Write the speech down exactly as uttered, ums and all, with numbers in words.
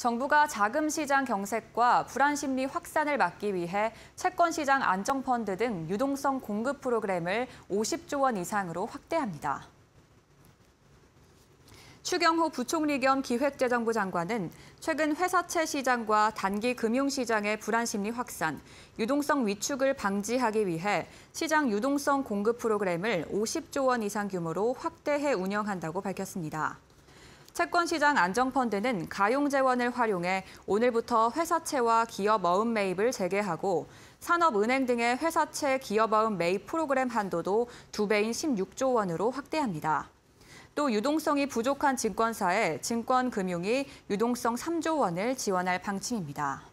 정부가 자금 시장 경색과 불안 심리 확산을 막기 위해 채권 시장 안정펀드 등 유동성 공급 프로그램을 오십조 원 이상으로 확대합니다. 추경호 부총리 겸 기획재정부 장관은 최근 회사채 시장과 단기 금융시장의 불안 심리 확산, 유동성 위축을 방지하기 위해 시장 유동성 공급 프로그램을 오십조 원 이상 규모로 확대해 운영한다고 밝혔습니다. 채권시장 안정펀드는 가용재원을 활용해 오늘부터 회사채와 기업 어음 매입을 재개하고 산업은행 등의 회사채 기업 어음 매입 프로그램 한도도 두 배인 십육조 원으로 확대합니다. 또 유동성이 부족한 증권사에 증권금융이 유동성 삼조 원을 지원할 방침입니다.